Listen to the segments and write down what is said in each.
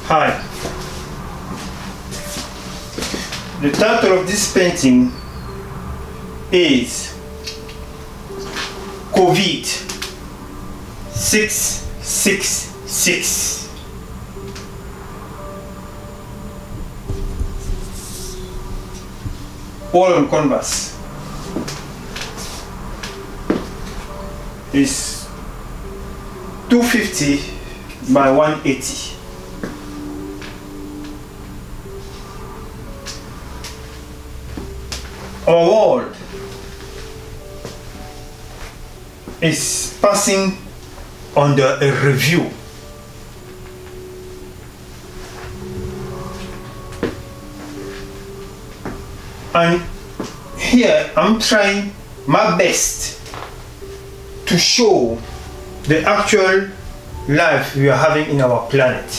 Hi. The title of this painting is COVID 666. All on canvas. Is 250 by 180. Our world is passing under a review. And here I'm trying my best to show the actual life we are having in our planet.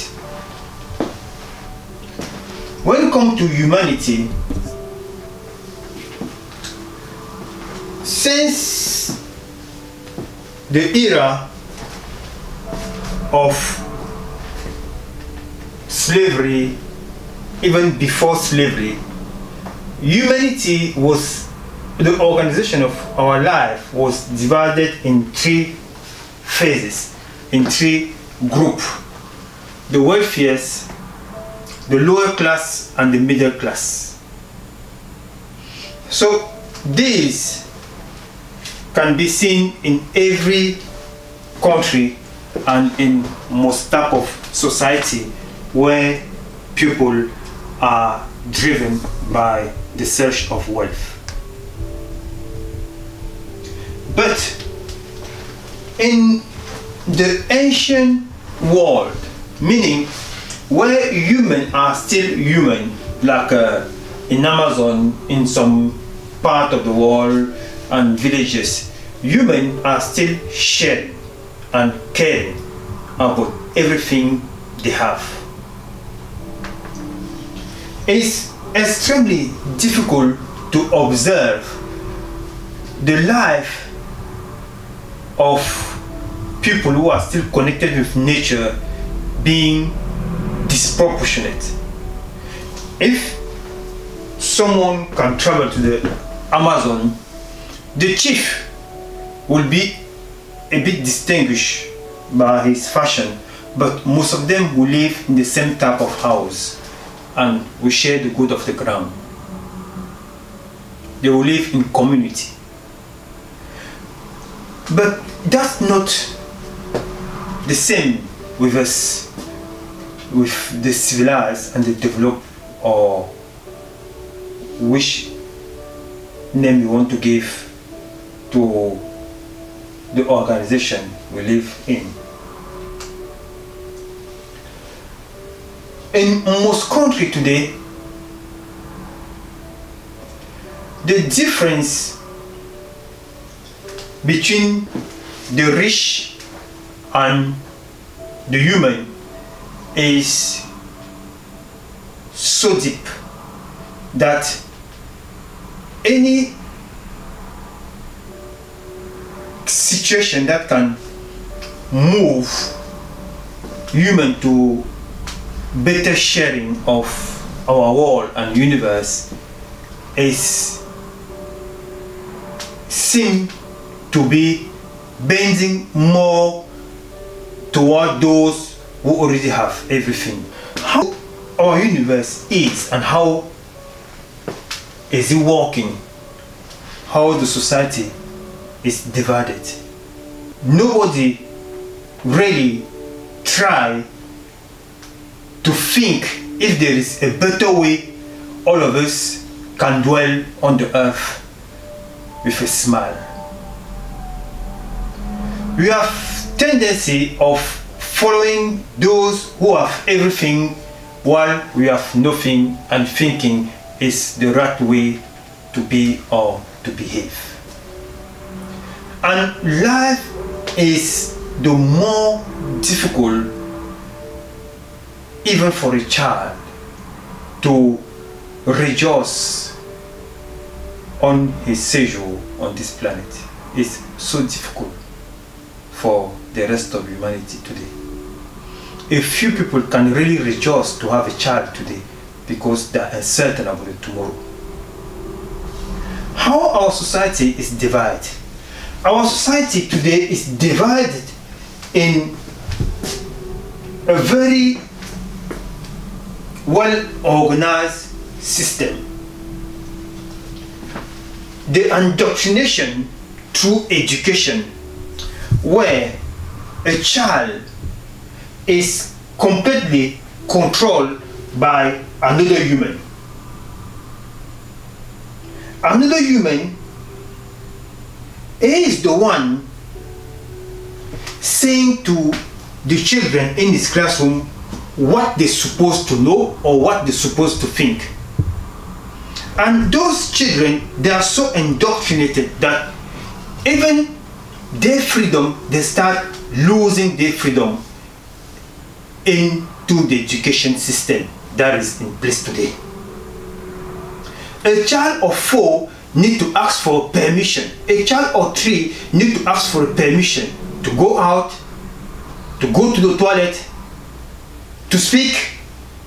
When it comes to humanity, since the era of slavery, even before slavery, humanity was, the organization of our life was divided in three phases, in three groups: the wealthiest, the lower class, and the middle class. So these can be seen in every country and in most type of society where people are driven by the search of wealth. But in the ancient world, meaning where humans are still human, like in Amazon, in some part of the world and villages, humans are still sharing and caring about everything they have. It's extremely difficult to observe the life of people who are still connected with nature being disproportionate. If someone can travel to the Amazon, the chief will be a bit distinguished by his fashion, but most of them will live in the same type of house and will share the good of the ground. They will live in community. But that's not the same with us, with the civilized and the developed, or which name you want to give to the organization we live in. In most countries today, the difference between the rich and the human is so deep that any situation that can move human to better sharing of our world and universe is seem to be bending more toward those who already have everything. How our universe is and how is it working, how the society is divided. Nobody really try to think if there is a better way all of us can dwell on the earth with a smile. We have tendency of following those who have everything while we have nothing, and thinking is the right way to be or to behave. And life is the more difficult even for a child to rejoice on his sojourn on this planet. It's so difficult for the rest of humanity today. a few people can really rejoice to have a child today because they are uncertain about the tomorrow. How our society is divided. Our society today is divided in a very well-organized system. The indoctrination through education, where a child is completely controlled by another human. Another human is the one saying to the children in his classroom what they're supposed to know or what they're supposed to think. And those children, they are so indoctrinated that even their freedom, they start losing their freedom into the education system that is in place today. A child of 4 need to ask for permission. A child of 3 need to ask for permission to go out, to go to the toilet, to speak,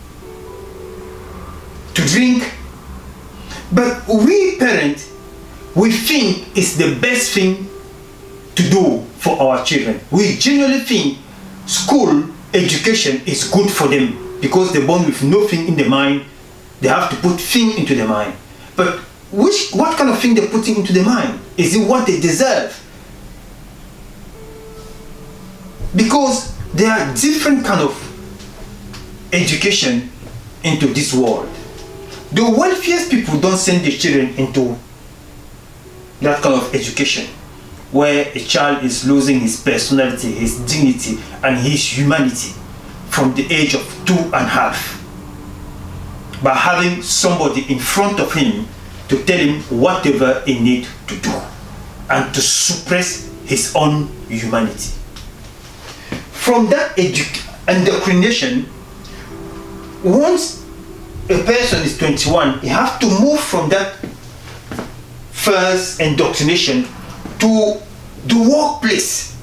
to drink. But we parents, we think it's the best thing to do for our children. We generally think school education is good for them because they're born with nothing in their mind. They have to put things into their mind. But what kind of thing they're putting into their mind? Is it what they deserve? Because there are different kind of education into this world. The wealthiest people don't send their children into that kind of education, where a child is losing his personality, his dignity, and his humanity from the age of 2.5. By having somebody in front of him to tell him whatever he needs to do and to suppress his own humanity. From that indoctrination, once a person is 21, he has to move from that first indoctrination to the workplace.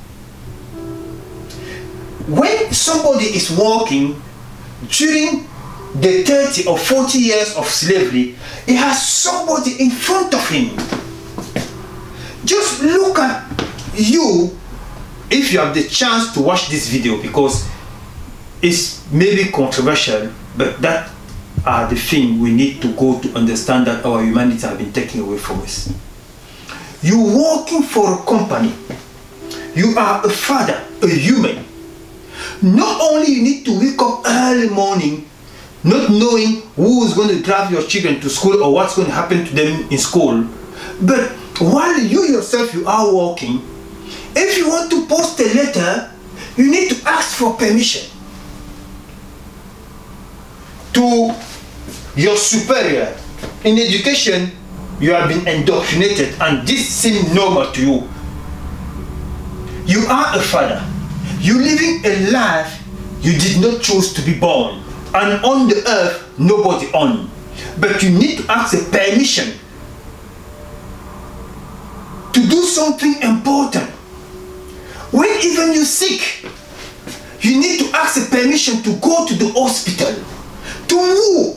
When somebody is working during the 30 or 40 years of slavery, he has somebody in front of him. Just look at you, if you have the chance to watch this video, because it's maybe controversial, but that are the things we need to go to understand that our humanity has been taken away from us. You're working for a company. You are a father, a human. Not only you need to wake up early morning, not knowing who is going to drive your children to school or what's going to happen to them in school, but while you yourself you are working, if you want to post a letter, you need to ask for permission to your superior. In education, you have been indoctrinated and this seems normal to you. You are a father. You're living a life you did not choose to be born. And on the earth, nobody on. But you need to ask a permission to do something important. When even you're sick, you need to ask a permission to go to the hospital. To who?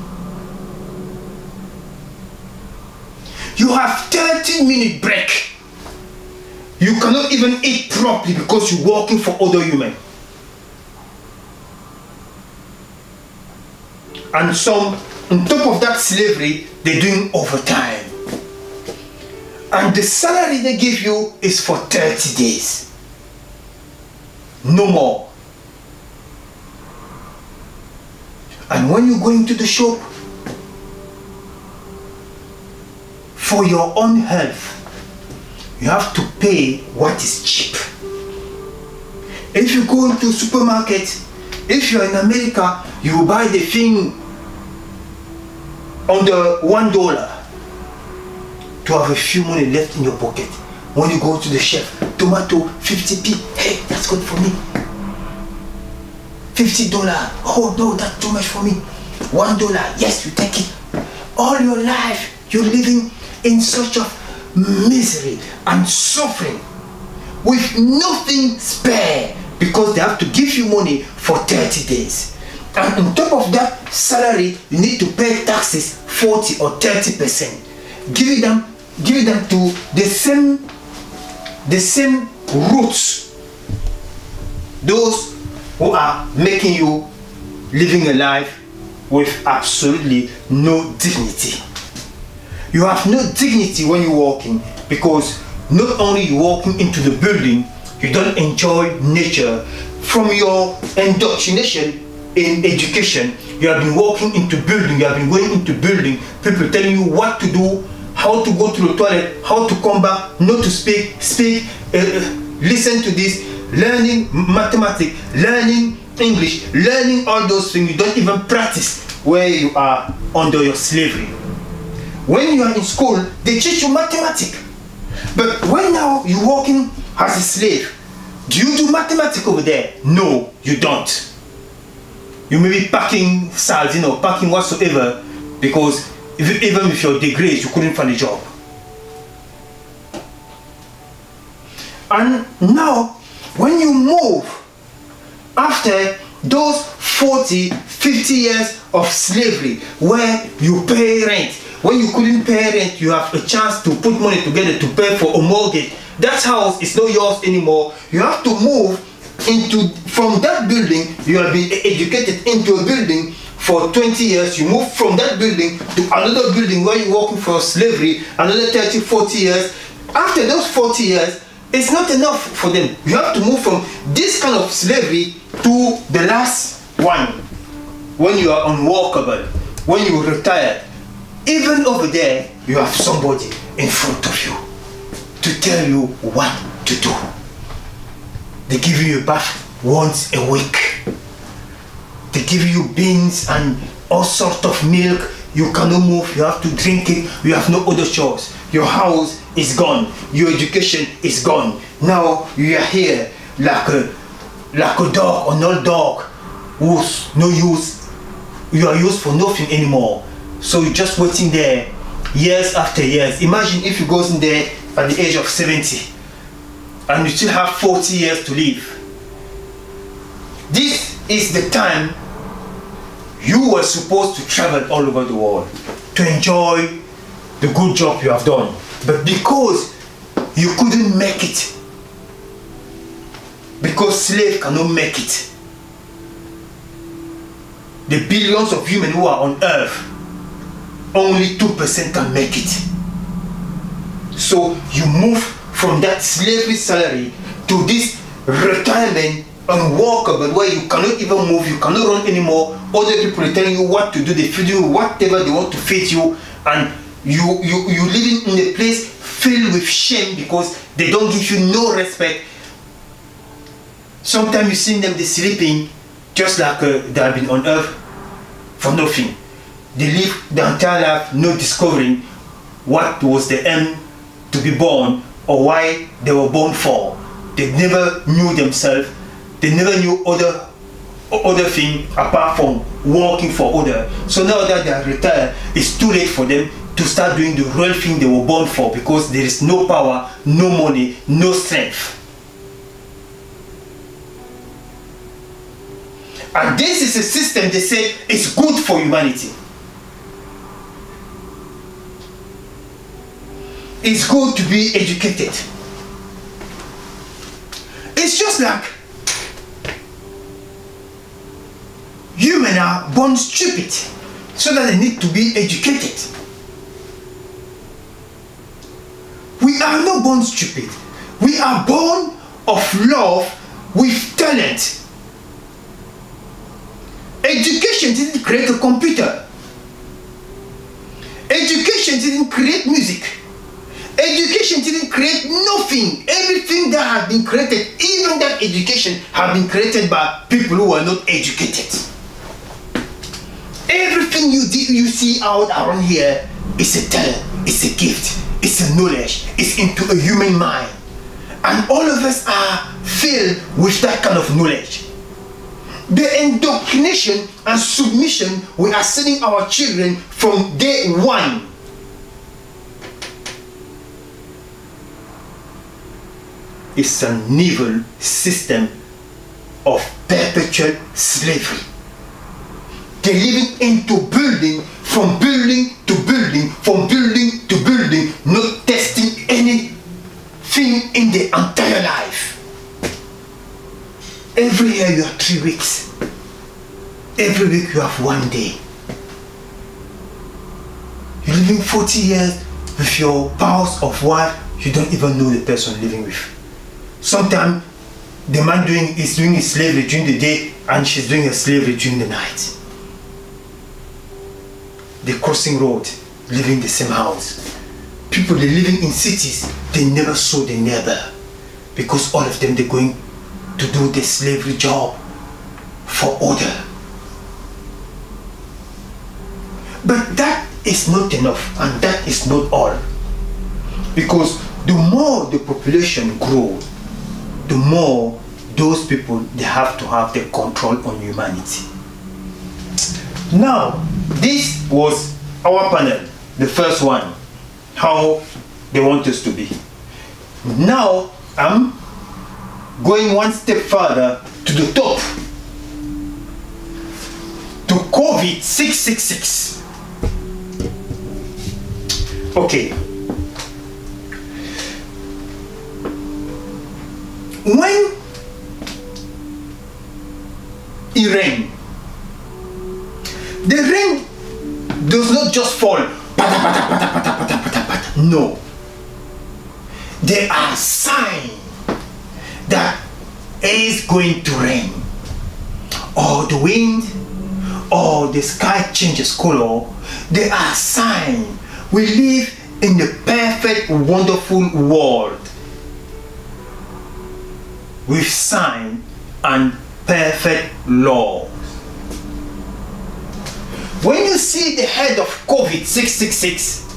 You have 30-minute break. You cannot even eat properly because you're working for other humans. And some, on top of that slavery, they're doing overtime. And the salary they give you is for 30 days. No more. And when you go into the shop, for your own health, you have to pay what is cheap. If you go into a supermarket, if you're in America, you buy the thing under $1 to have a few money left in your pocket. When you go to the chef, tomato 50p, hey, that's good for me. $50, oh no, that's too much for me. $1, yes, you take it. All your life, you're living in such a misery and suffering with nothing spare because they have to give you money for 30 days. And on top of that salary, you need to pay taxes 40 or 30%. Giving them to the same roots. Those who are making you living a life with absolutely no dignity. You have no dignity when you're walking, because not only you walking into the building, you don't enjoy nature. From your indoctrination in education, you have been walking into building, you have been going into building, people telling you what to do, how to go to the toilet, how to come back, not to speak, listen to this, learning mathematics, learning English, learning all those things. You don't even practice where you are under your slavery. When you are in school, they teach you mathematics. But when now you're working as a slave, do you do mathematics over there? No, you don't. You may be packing sardines or packing whatsoever, because even with your degrees, you couldn't find a job. And now, when you move, after those 40, 50 years of slavery, where you pay rent, when you couldn't pay rent, you have a chance to put money together to pay for a mortgage. That house is not yours anymore. You have to move from that building. You have been educated into a building for 20 years. You move from that building to another building where you're working for slavery, another 30, 40 years. After those 40 years, it's not enough for them. You have to move from this kind of slavery to the last one. When you are unworkable, when you retire, even over there, you have somebody in front of you to tell you what to do. They give you a bath once a week. They give you beans and all sorts of milk. You cannot move, you have to drink it, you have no other choice. Your house is gone, your education is gone. Now you are here like a dog, an old dog who's no use. You are used for nothing anymore. So you're just waiting there years after years. Imagine if you go in there at the age of 70 and you still have 40 years to live. This is the time you were supposed to travel all over the world to enjoy the good job you have done. But because you couldn't make it, because slaves cannot make it, the billions of humans who are on earth, only 2% can make it. So you move from that slavery salary to this retirement unworkable, where you cannot even move, you cannot run anymore. Other people are telling you what to do, they feed you whatever they want to feed you, and you living in a place filled with shame because they don't give you no respect. Sometimes you see them, they're sleeping just like they have been on earth for nothing. They live the entire life not discovering what was the aim to be born or why they were born for. They never knew themselves. They never knew other thing apart from working for others. So now that they are retired, it's too late for them to start doing the real thing they were born for, because there is no power, no money, no strength. And this is a system they say is good for humanity. It's good to be educated. It's just like humans are born stupid, so that they need to be educated. We are not born stupid. We are born of love with talent. Education didn't create a computer. Education didn't create music. Education didn't create nothing. Everything that has been created, even that education, has been created by people who are not educated. Everything you see out around here is a talent, it's a gift, it's a knowledge, it's into a human mind. And all of us are filled with that kind of knowledge. The indoctrination and submission we are sending our children from day one. It's an evil system of perpetual slavery. They're living into building, from building to building, from building to building, not testing anything in their entire life. Every year you have 3 weeks. Every week you have 1 day. You're living 40 years with your spouse of wife, you don't even know the person living with. Sometimes the man is doing his slavery during the day and she's doing her slavery during the night. They're crossing road, living in the same house. People, they're living in cities, they never saw their neighbor because all of them, they're going to do the slavery job for order. But that is not enough, and that is not all. Because the more the population grows, the more those people, they have to have the control on humanity. Now, this was our panel, the first one, how they want us to be. Now, I'm going one step further to the top, to COVID-666. Okay. When it rains, the rain does not just fall. No. There are signs that it is going to rain. Or the wind, or the sky changes color. There are signs. We live in a perfect, wonderful world with signs and perfect laws. When you see the head of COVID-666,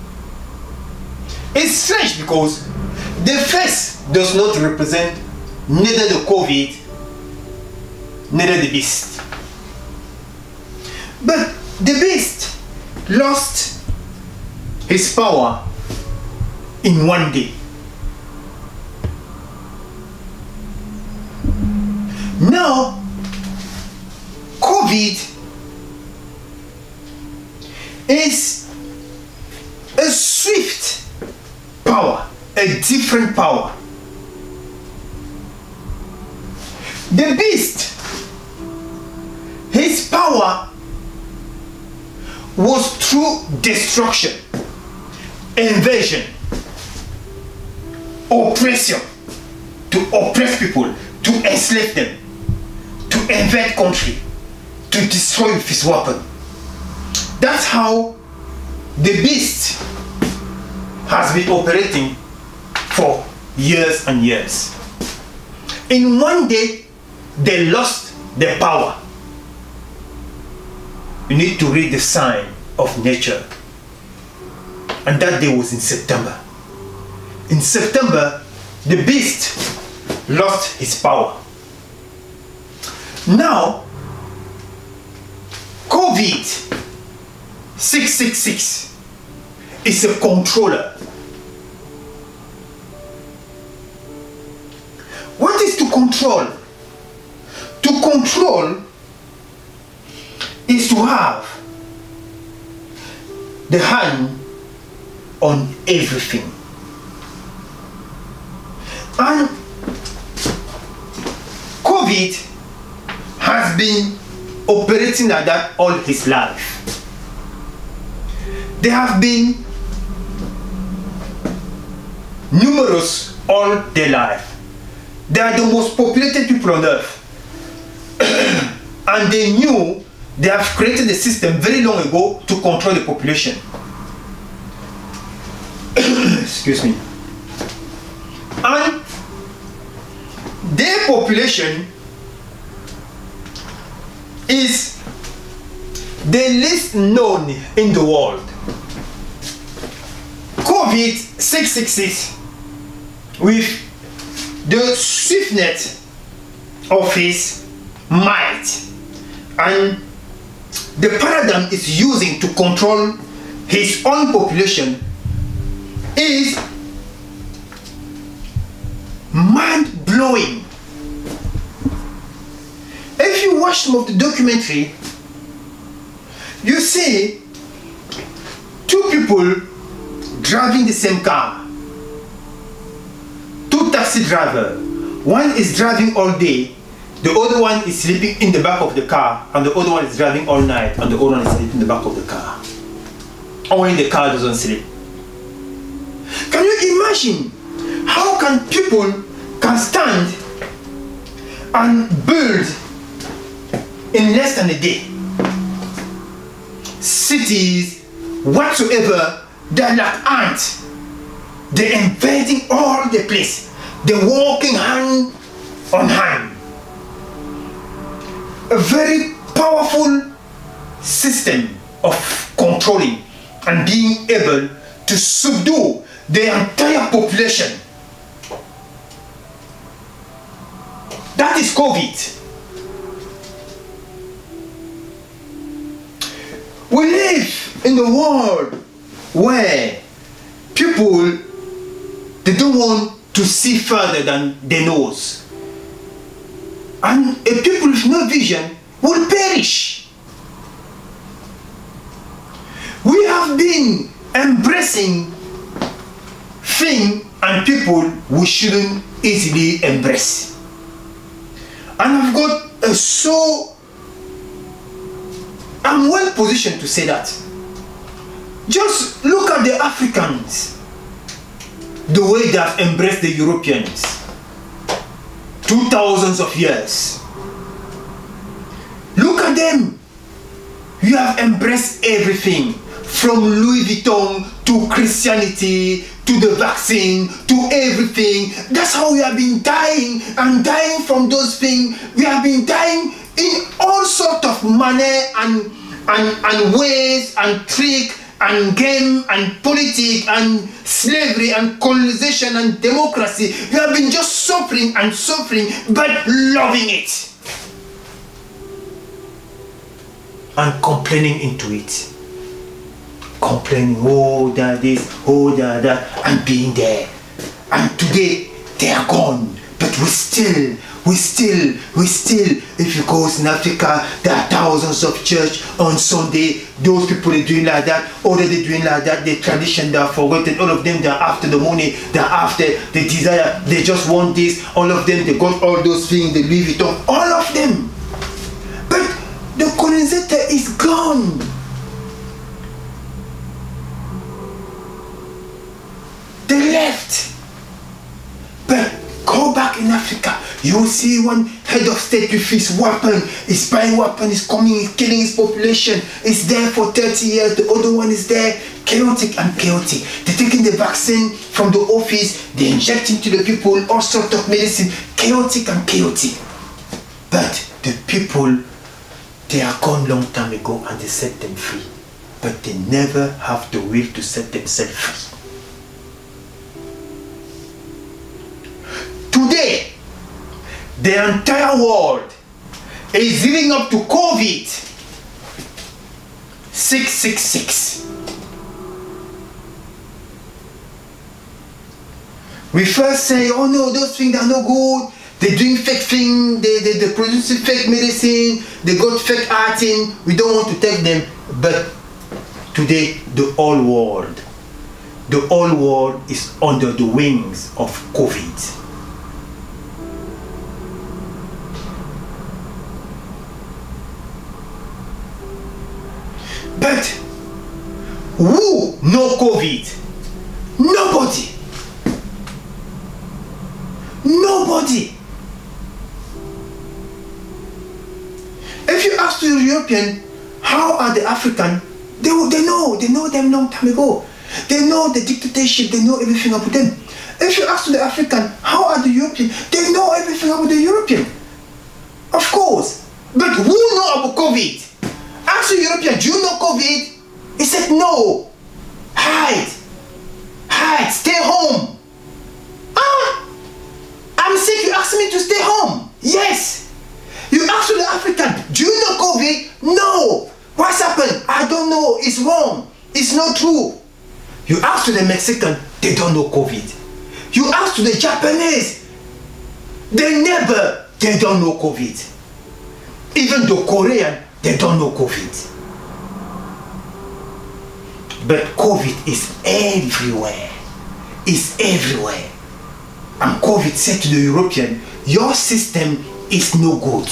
it's strange because the face does not represent neither the COVID, neither the beast. But the beast lost his power in 1 day. Now, COVID is a swift power, a different power. The beast, his power was through destruction, invasion, oppression, to oppress people, to enslave them, to invade country, to destroy with his weapon. That's how the beast has been operating for years and years. In 1 day, they lost their power. You need to read the sign of nature. And that day was in September. In September, the beast lost his power. Now, COVID-666 is a controller. What is to control? To control is to have the hand on everything. And COVID has been operating like that all his life. There have been numerous all their life. They are the most populated people on earth. And they knew they have created a system very long ago to control the population. Excuse me. And their population is the least known in the world. COVID-666, with the swiftness of his might and the paradigm is using to control his own population, is mind-blowing. watch some of the documentary, you see two people driving the same car. Two taxi drivers. One is driving all day, the other one is sleeping in the back of the car, and the other one is driving all night, and the other one is sleeping in the back of the car. Or when the car doesn't sleep. Can you imagine how can people can stand and build in less than a day cities whatsoever? They're like ants. They're invading all the place. They're walking hand on hand. A very powerful system of controlling and being able to subdue the entire population. That is COVID. We live in a world where people, they don't want to see further than their nose. And a people with no vision will perish. We have been embracing things and people we shouldn't easily embrace. And I've got I'm well positioned to say that. Just look at the Africans, the way they have embraced the Europeans. 2000s of years. Look at them. You have embraced everything, from Louis Vuitton to Christianity to the vaccine to everything. That's how we have been dying and dying from those things. We have been dying in all sorts of manner and ways and trick and game and politics and slavery and colonization and democracy. We have been just suffering and suffering, but loving it. And complaining into it. Complaining, oh, that this, oh, that, and being there. And today, they are gone. But we still, if you go in Africa, there are thousands of church on Sunday. Those people are doing like that, or they're doing like that, the tradition, they are forgotten. All of them, they're after the money, they're after the desire, they just want this. All of them, they got all those things, they leave it on, all of them. But the colonizer is gone. They left. But go back in Africa, you will see one head of state with his weapon, is buying weapon, is coming, is killing his population, is there for 30 years, the other one is there, chaotic and chaotic. They're taking the vaccine from the office, they're injecting to the people all sorts of medicine, chaotic and chaotic. But the people, they are gone long time ago and they set them free. But they never have the will to set themselves free. Today, the entire world is leading up to COVID 666. We first say, oh no, those things are no good. They're doing fake things, they're producing fake medicine, they got fake art in. We don't want to take them. But today, the whole world is under the wings of COVID. But who know COVID? Nobody. Nobody. If you ask the European, how are the African? They know them long time ago. They know the dictatorship, they know everything about them. If you ask the African, how are the European? They know everything about the European. Of course. But who know about COVID? Ask the European, do you know COVID? He said no. Hide, stay home. Ah, I'm sick, you asked me to stay home. Yes. You ask the African, do you know COVID? No. What's happened? I don't know, it's wrong. It's not true. You ask to the Mexican, they don't know COVID. You ask to the Japanese, they don't know COVID. Even the Korean, they don't know COVID. But COVID is everywhere. It's everywhere. And COVID said to the European, your system is no good.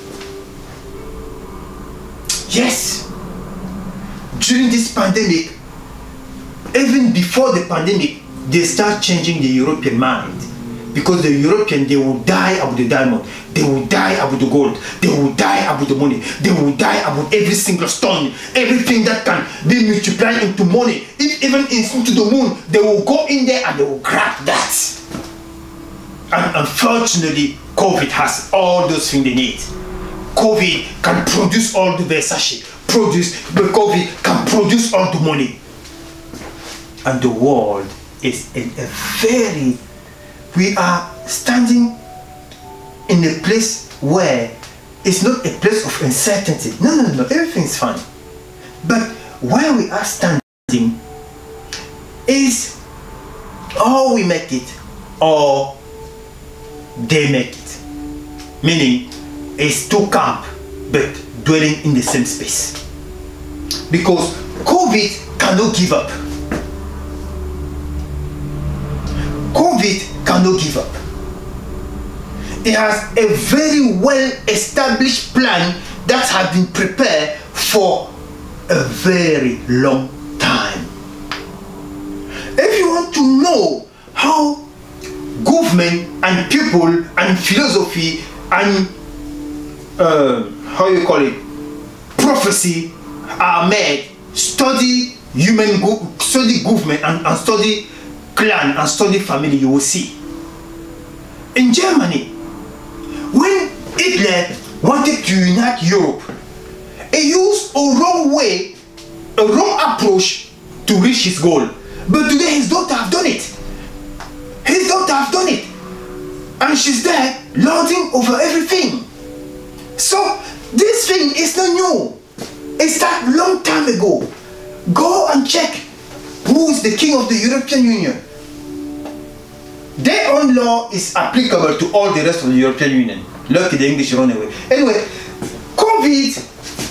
Yes. During this pandemic, even before the pandemic, they start changing the European mind. Because the European, they will die about the diamond. They will die about the gold. They will die about the money. They will die about every single stone. Everything that can be multiplied into money. If even into the moon, they will go in there and they will grab that. And unfortunately, COVID has all those things they need. COVID can produce all the Versace. But COVID can produce all the money. And the world is in a very... We are standing in a place where it's not a place of uncertainty. No, everything's fine. But where we are standing is or we make it or they make it. Meaning, it's two camps but dwelling in the same space. Because COVID cannot give up. COVID cannot give up. It has a very well established plan that has been prepared for a very long time. If you want to know how government and people and philosophy and how you call it, prophecy are made, study study government and study clan and study family, you will see. In Germany, when Hitler wanted to unite Europe, he used a wrong way, a wrong approach to reach his goal. But today his daughter have done it. His daughter have done it. And she's there lording over everything. So this thing is not new. It started long time ago. Go and check who is the king of the European Union. Their own law is applicable to all the rest of the European Union. Lucky the English run away. Anyway, COVID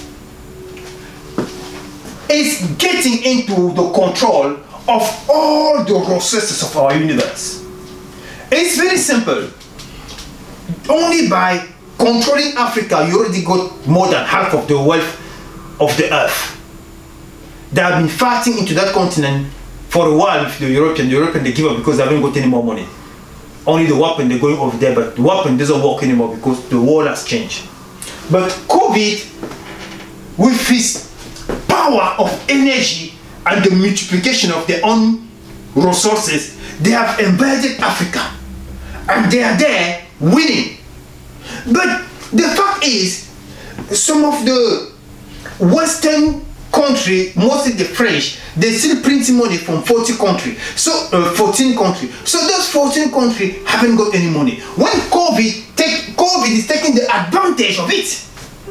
is getting into the control of all the resources of our universe. It's very simple. Only by controlling Africa, you already got more than half of the wealth of the earth. They have been fighting into that continent for a while with the European. The European, they give up because they haven't got any more money. Only the weapon, they're going over there, but the weapon doesn't work anymore because the world has changed. But COVID, with its power of energy and the multiplication of their own resources, they have invaded Africa. And they are there winning. But the fact is, some of the Western country, mostly the French, they still printing money from 14 countries. So those 14 countries haven't got any money. When COVID is taking the advantage of it.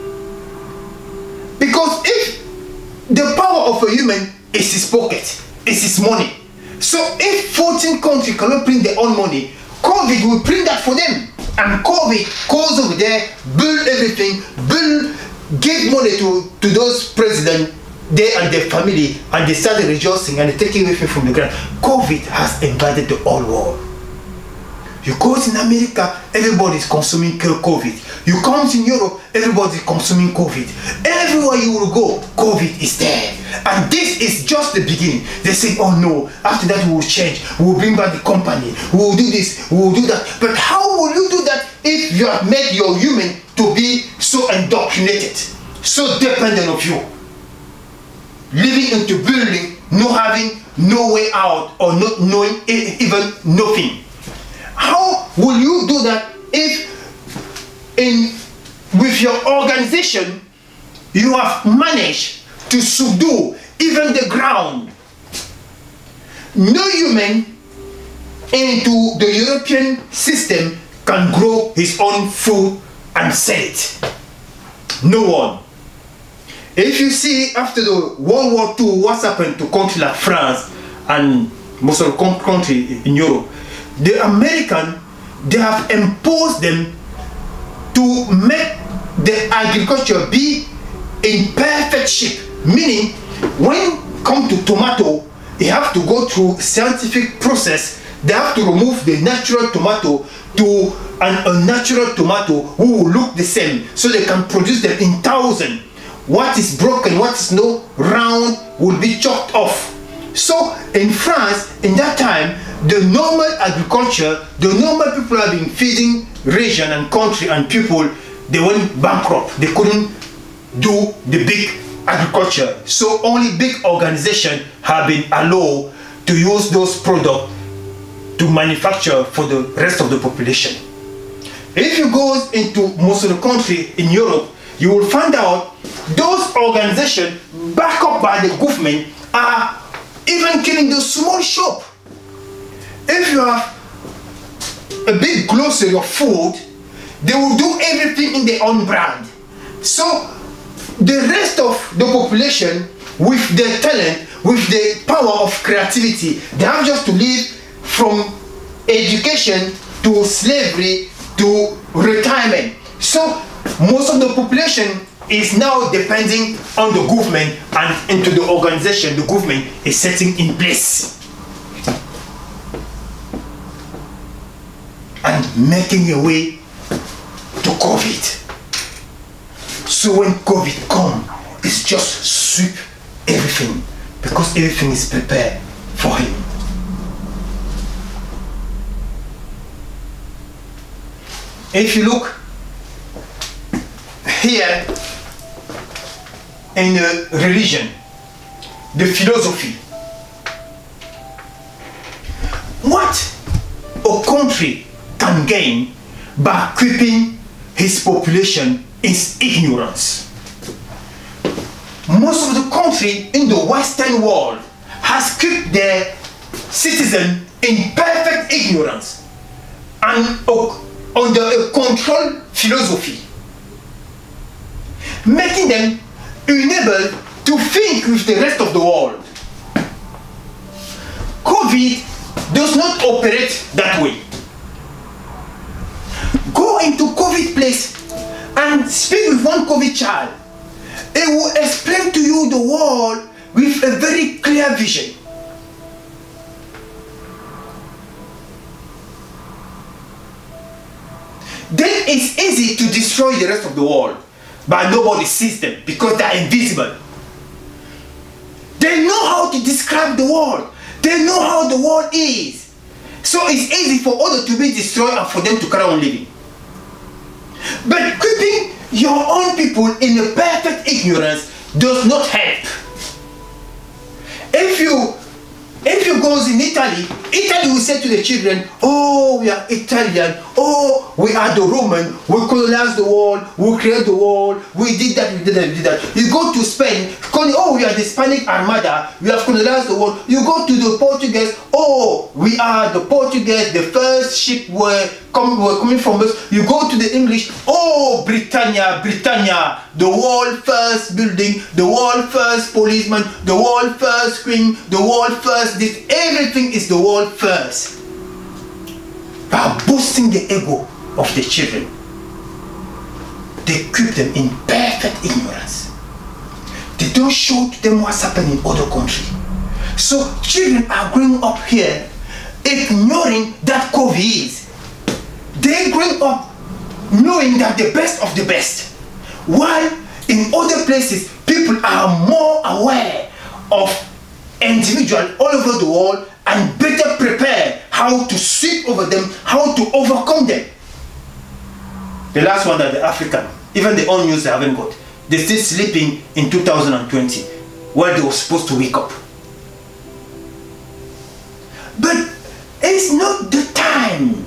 Because if the power of a human is his pocket, is his money. So if 14 countries cannot print their own money, COVID will print that for them. And COVID goes over there, build everything, give money to those presidents, they and their family, and they started rejoicing and taking everything from the ground. COVID has invaded the whole world. You go in America, everybody is consuming COVID. You come in Europe, everybody is consuming COVID. Everywhere you will go, COVID is there. And this is just the beginning. They say, oh no, after that we will change. We will bring back the company. We will do this, we will do that. But how will you do that if you have made your human to be so indoctrinated, so dependent of you? Living into building, not having no way out or not knowing even nothing. How will you do that if with your organization you have managed to subdue even the ground? No human into the European system can grow his own food and sell it. No one. If you see after the World War II what's happened to countries like France and most of the countries in Europe, the Americans, they have imposed them to make the agriculture be in perfect shape, meaning when come to tomato, they have to go through scientific process. They have to remove the natural tomato to an unnatural tomato who will look the same, so they can produce them in thousands. What is broken, what is no round will be chopped off. So in France, in that time, the normal agriculture, the normal people have been feeding region and country and people, they went bankrupt. They couldn't do the big agriculture. So only big organizations have been allowed to use those products to manufacture for the rest of the population. If you go into most of the country in Europe, you will find out those organizations backed up by the government are even killing the small shop. If you have a big grocery of food, they will do everything in their own brand. So the rest of the population, with their talent, with the power of creativity, they have just to live from education to slavery to retirement. So most of the population is now depending on the government and into the organization the government is setting in place and making a way to COVID. So when COVID comes, it's just sweep everything, because everything is prepared for him. If you look here in the religion, the philosophy, what a country can gain by keeping his population is ignorance. Most of the country in the Western world has kept their citizens in perfect ignorance and under a controlled philosophy, making them unable to think with the rest of the world. COVID does not operate that way. Go into COVID place and speak with one COVID child. It will explain to you the world with a very clear vision. Then it's easy to destroy the rest of the world, but nobody sees them because they are invisible. They know how to describe the world. They know how the world is. So it's easy for others to be destroyed and for them to carry on living. But keeping your own people in a perfect ignorance does not help. If you go in Italy, Italy will say to the children, oh, we are Italian, oh, we are the Roman, we colonized the world, we created the world, we did that, we did that, we did that. You go to Spain, oh, we are the Hispanic Armada, we have colonized the world. You go to the Portuguese, oh, we are the Portuguese, the first ship were coming from us. You go to the English, oh, Britannia, Britannia, the world first building, the world first policeman, the world first queen, the world first this, everything is the world first. By boosting the ego of the children, they keep them in perfect ignorance. They don't show to them what's happening in other countries. So children are growing up here ignoring that COVID is. They growing up knowing that the best of the best. While in other places, people are more aware of individuals all over the world and better prepared how to sweep over them, how to overcome them. The last one that the African, even the own news they haven't got. They're still sleeping in 2020 where they were supposed to wake up. But it's not the time.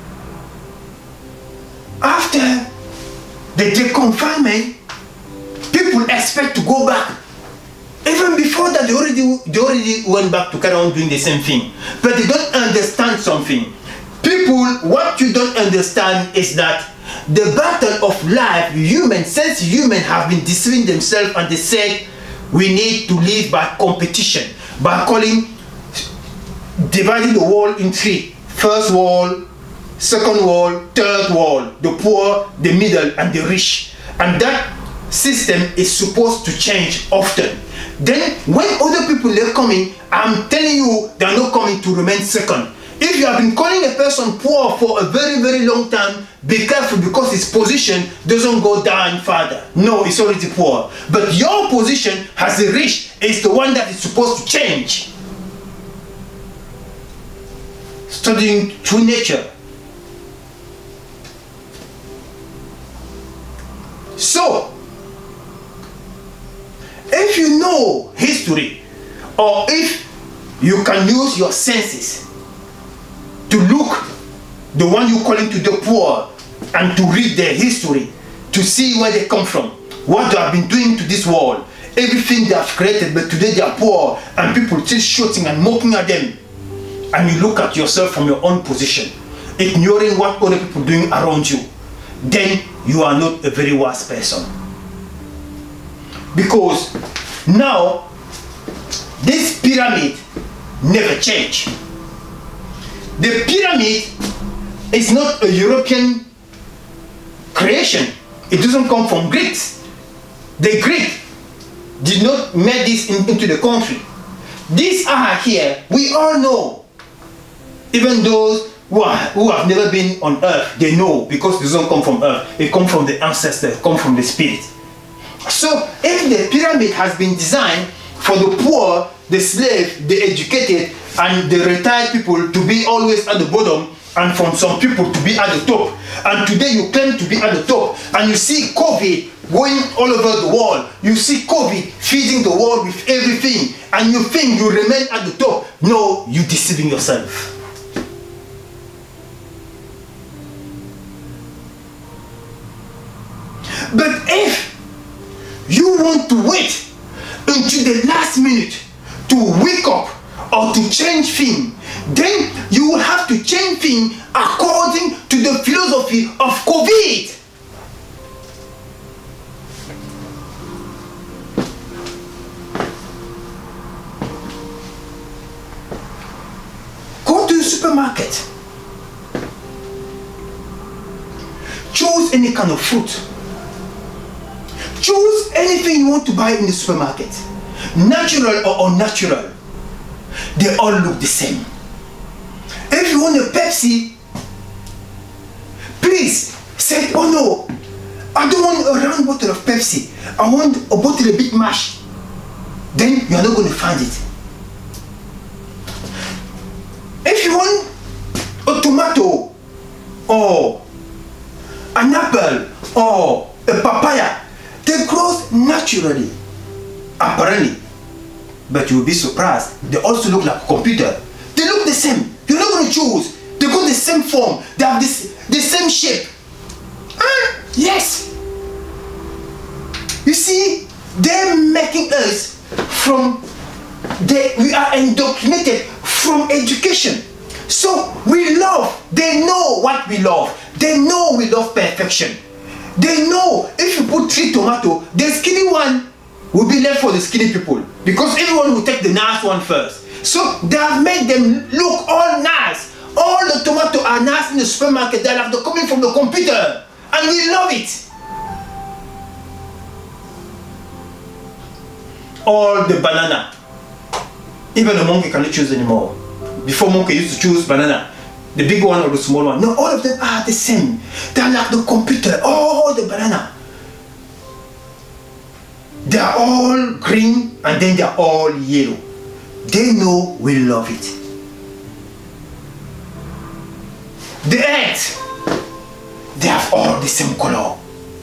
After the deconfinement, people expect to go back. Even before that, they already went back to carry on doing the same thing. But they don't understand something. People, what you don't understand is that the battle of life, since humans have been deceiving themselves and they said we need to live by competition, by dividing the world in three. First world, second world, third world, the poor, the middle, and the rich. And that system is supposed to change often. Then when other people are coming, I'm telling you, they're not coming to remain second. If you have been calling a person poor for a very, very long time, be careful, because his position doesn't go down further. No, it's already poor. But your position has reached, is the one that is supposed to change. Studying true nature. So, if you know history, or if you can use your senses to look the one you calling to the poor and to read their history, to see where they come from, what they have been doing to this world, everything they have created, but today they are poor and people still shooting and mocking at them, and you look at yourself from your own position, ignoring what other people are doing around you, then you are not a very wise person. Because now this pyramid never changed. The pyramid is not a European creation. It doesn't come from Greeks. The Greek did not make this into the country. These are here, we all know. Even those who have never been on earth, they know, because it doesn't come from earth. It comes from the ancestors, it comes from the spirit. So if the pyramid has been designed for the poor, the slave, the educated, and the retired people to be always at the bottom, and from some people to be at the top, and today you claim to be at the top, and you see COVID going all over the world, you see COVID feeding the world with everything, and you think you remain at the top. No, you're deceiving yourself. But if you want to wait until the last minute to wake up or to change things, then you will have to change things according to the philosophy of COVID. Go to the supermarket. Choose any kind of fruit. Choose anything you want to buy in the supermarket. Natural or unnatural. They all look the same. If you want a Pepsi, please say, oh no, I don't want a round bottle of Pepsi. I want a bottle of Big Mash. Then you are not going to find it. If you want a tomato, or an apple, or a papaya, they grow naturally, apparently. But you'll be surprised, they also look like a computer. They look the same. You're not going to choose. They got the same form. They have the same shape. Yes. You see, they're making us we are indoctrinated from education. So we love, they know what we love. They know we love perfection. They know if you put 3 tomatoes, the skinny one will be left for the skinny people, because everyone will take the nice one first. So they have made them look all nice. All the tomatoes are nice in the supermarket. They're like they're coming from the computer, and we love it. All the banana, even the monkey cannot choose anymore. Before, monkey used to choose banana, the big one or the small one. No, all of them are the same. They're like the computer. All the banana, they are all green, and then they are all yellow. They know we love it. The eggs, they have all the same color.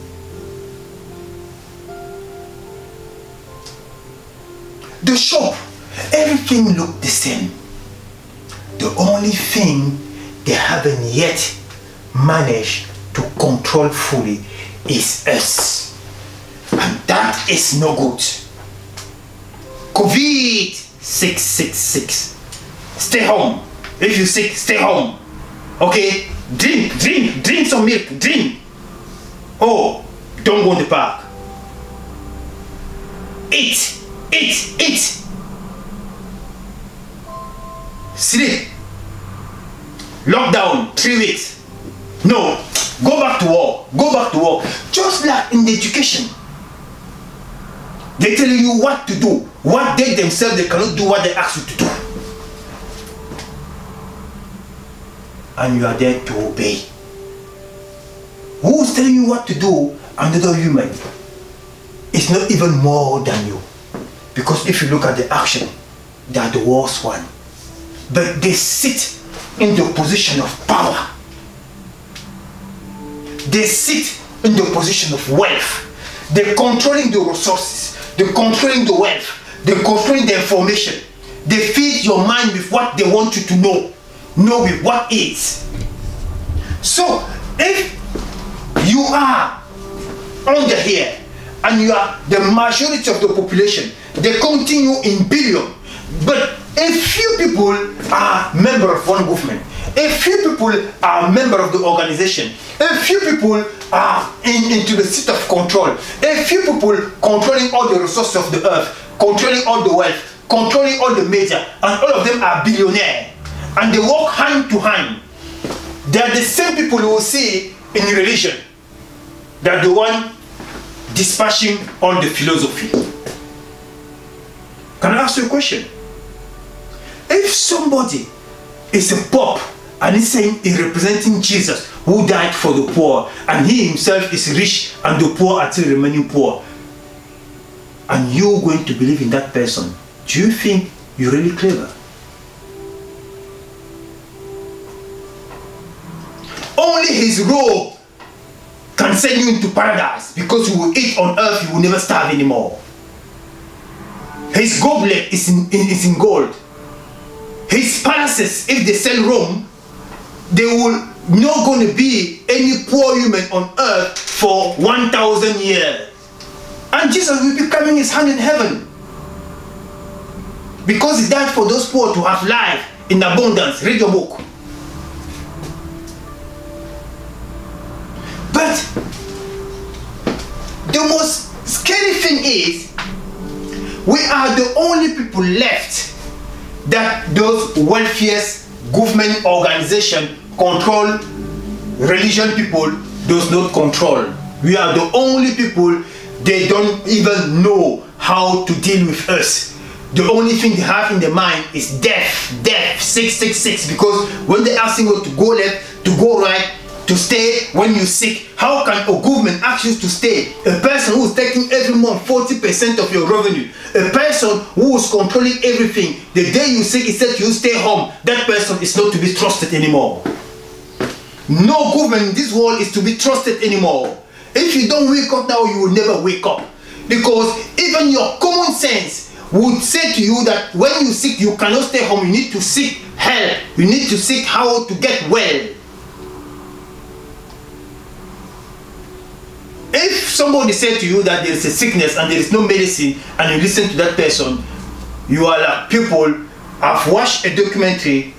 The shop, everything look the same. The only thing they haven't yet managed to control fully is us. And that is no good. COVID 666. Stay home. If you're sick, stay home. Okay? Drink some milk. Drink. Oh, don't go in the park. Eat. Sleep. Lockdown 3 weeks. No, Go back to work. Go back to work. Just like in the education. They're telling you what to do. What they themselves, they cannot do what they ask you to do. And you are there to obey. Who's telling you what to do? Another human. It's not even more than you. Because if you look at the action, they are the worst one. But they sit in the position of power. They sit in the position of wealth. They're controlling the resources. They're controlling the wealth. They're controlling the information. They feed your mind with what they want you to know. Know with what is. So, if you are under here and you are the majority of the population, they continue in billion. But a few people are member of one government. A few people are member of the organization. A few people are into the seat of control. A few people controlling all the resources of the earth, controlling all the wealth, controlling all the media, and all of them are billionaires. And they walk hand to hand. They are the same people you will see in religion. They are the one dispatching all the philosophy. Can I ask you a question? If somebody is a pope and he's saying he's representing Jesus who died for the poor, and he himself is rich and the poor are still remaining poor, and you're going to believe in that person, do you think you're really clever? Only his robe can send you into paradise, because you will eat on earth, you will never starve anymore. His goblet is in gold. His palaces, if they sell Rome, there will not going to be any poor human on earth for 1,000 years. And Jesus will be coming his hand in heaven. Because he died for those poor to have life in abundance. Read your book. But the most scary thing is, we are the only people left that those wealthiest government organization control. Religion people does not control. We are the only people, they don't even know how to deal with us. The only thing they have in their mind is death, 666, because when they ask you to go left, to go right, to stay when you're sick, how can a government ask you to stay? A person who is taking every month 40% of your revenue, a person who is controlling everything, the day you're sick, he said you stay home, that person is not to be trusted anymore. No government in this world is to be trusted anymore. If you don't wake up now, you will never wake up. Because even your common sense would say to you that when you're sick, you cannot stay home, you need to seek help. You need to seek how to get well. If somebody said to you that there is a sickness and there is no medicine, and you listen to that person, you are like people. I've watched a documentary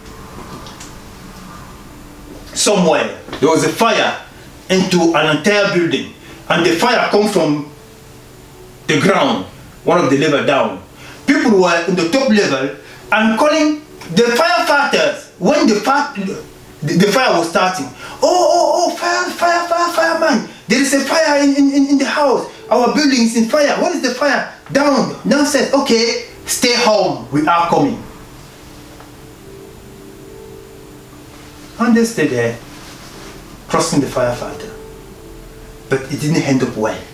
somewhere. There was a fire into an entire building, and the fire comes from the ground, one of the level down. People were in the top level and calling the firefighters when the fire was starting. Oh, fireman. There is a fire in the house. Our building is in fire. What is the fire? Down. Now said, okay, stay home. We are coming. And they stayed there, crossing the firefighter. But it didn't end up well.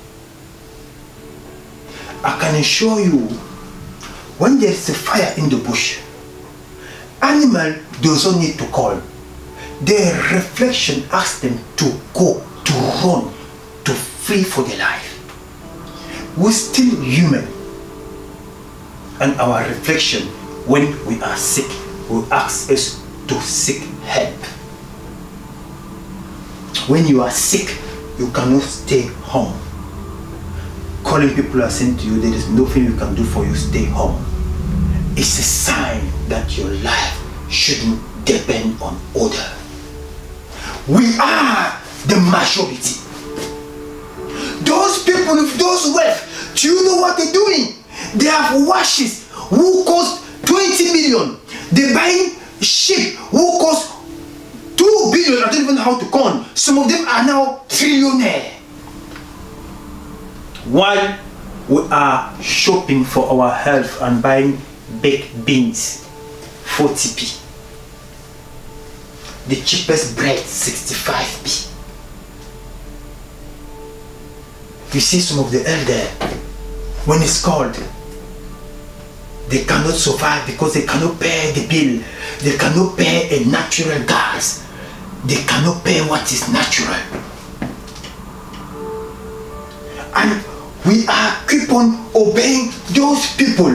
I can assure you, when there is a fire in the bush, animal doesn't need to call. Their reflection asks them to go, to run, to flee for their life. We're still human. And our reflection, when we are sick, will ask us to seek help. When you are sick, you cannot stay home. Calling people are saying to you, there is nothing you can do for you, stay home. It's a sign that your life shouldn't depend on order. We are the majority. Those people with those wealth, do you know what they're doing? They have washes who cost 20 million. They're buying sheep who cost 2 2 billion, I don't even know how to count. Some of them are now trillionaire. While we are shopping for our health and buying baked beans 40p. The cheapest bread 65p. You see some of the elder, when it's cold, they cannot survive because they cannot pay the bill. They cannot pay a natural gas. They cannot pay what is natural. And we are keep on obeying those people.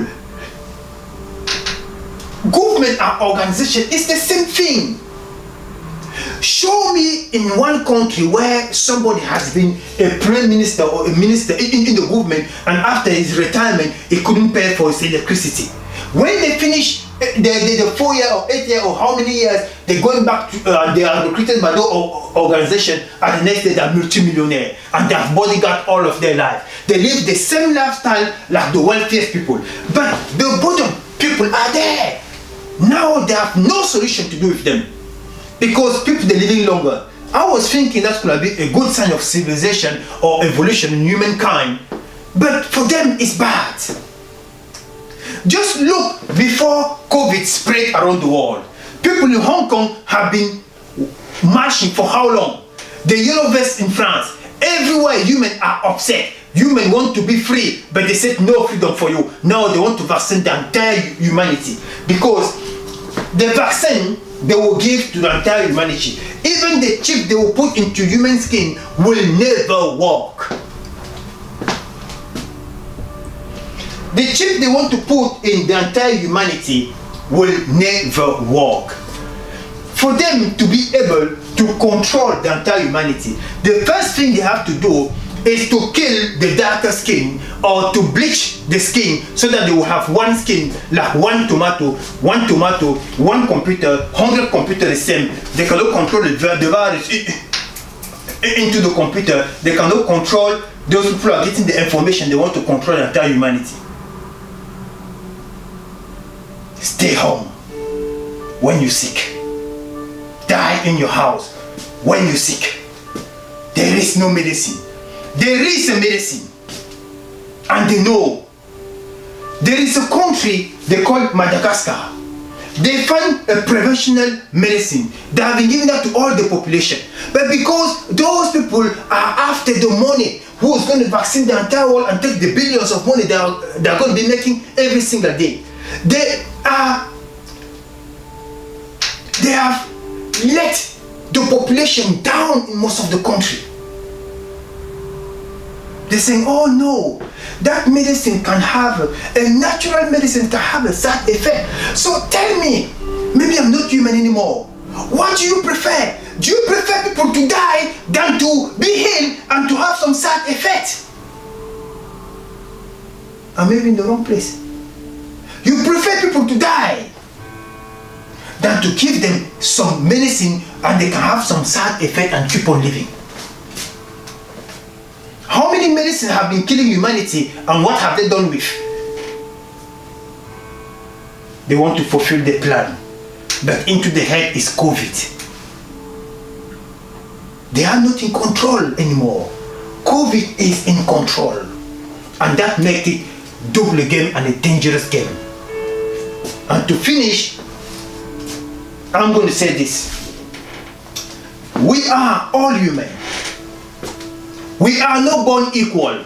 Government and organization is the same thing. Show me in one country where somebody has been a prime minister or a minister in the government, and after his retirement he couldn't pay for his electricity. When they finish the 4 year or 8 year or how many years, they're going back to they are recruited by the organization, and the next day they're multi-millionaire and they have bodyguard all of their life. They live the same lifestyle like the wealthiest people, but the bottom people are there. Now they have no solution to do with them, because people they're living longer. I was thinking that could be a good sign of civilization or evolution in humankind, but for them it's bad. Just look, before COVID spread around the world, people in Hong Kong have been marching for how long? The yellow vests in France, everywhere humans are upset. Humans want to be free, but they said no freedom for you. Now they want to vaccinate the entire humanity, because the vaccine they will give to the entire humanity, even the chip they will put into human skin, will never work. The chip they want to put in the entire humanity will never work. For them to be able to control the entire humanity, the first thing they have to do is to kill the darker skin, or to bleach the skin, so that they will have one skin, like one tomato, one computer, 100 computers the same. They cannot control the virus into the computer. They cannot control those people who are getting the information. They want to control the entire humanity. Stay home when you're sick. Die in your house when you're sick. There is no medicine. There is a medicine, and they know. There is a country they call Madagascar. They find a preventional medicine. They have been giving that to all the population. But because those people are after the money, who is going to vaccinate the entire world and take the billions of money they are going to be making every single day, they have let the population down in most of the country. They're saying, oh no, that medicine can have, a natural medicine can have a side effect. So tell me, maybe I'm not human anymore. What do you prefer? Do you prefer people to die than to be healed and to have some side effect? I'm maybe in the wrong place. You prefer people to die than to give them some medicine and they can have some side effect and keep on living. How many medicines have been killing humanity, and what have they done with? They want to fulfill the plan, but into the head is COVID. They are not in control anymore. COVID is in control, and that makes it double game and a dangerous game. And to finish, I'm going to say this. We are all human. We are not born equal.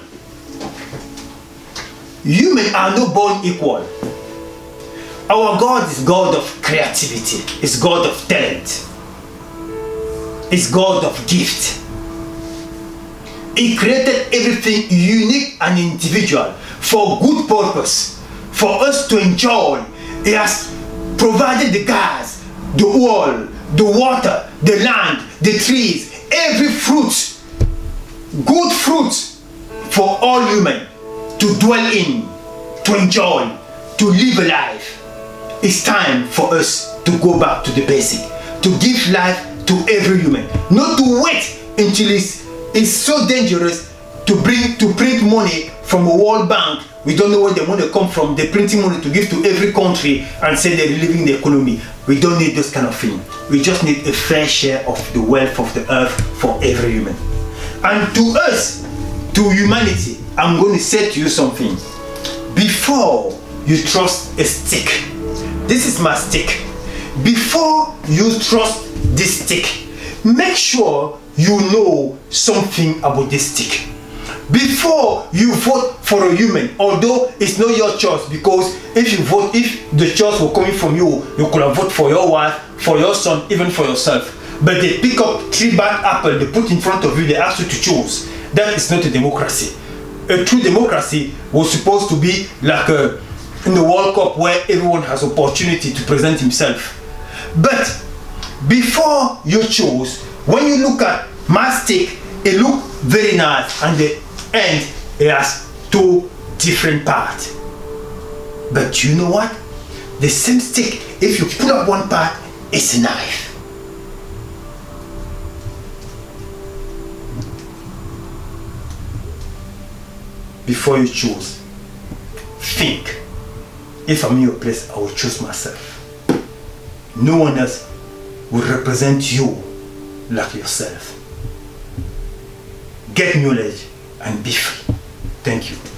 Humans are not born equal. Our God is God of creativity. Is God of talent. Is God of gift. He created everything unique and individual for good purpose, for us to enjoy. He has provided the gas, the oil, the water, the land, the trees, every fruit, good fruits for all human to dwell in, to enjoy, to live a life. It's time for us to go back to the basic, to give life to every human, not to wait until it's so dangerous to print money from a World Bank. We don't know where the money come from. They're printing money to give to every country and say they're relieving the economy. We don't need this kind of thing. We just need a fair share of the wealth of the earth for every human. And to us, to humanity, I'm going to say to you something. Before you trust a stick, this is my stick. Before you trust this stick, make sure you know something about this stick. Before you vote for a human, although it's not your choice, because if you vote, if the choice were coming from you, you could have voted for your wife, for your son, even for yourself. But they pick up 3 bad apples, they put in front of you, they ask you to choose. That is not a democracy. A true democracy was supposed to be like in the World Cup, where everyone has opportunity to present himself. But before you choose, when you look at my stick, it looks very nice, and the end it has 2 different parts. But you know what? The same stick, if you pull up one part, it's a knife. Before you choose, think. If I'm in your place, I will choose myself. No one else will represent you like yourself. Get knowledge and be free. Thank you.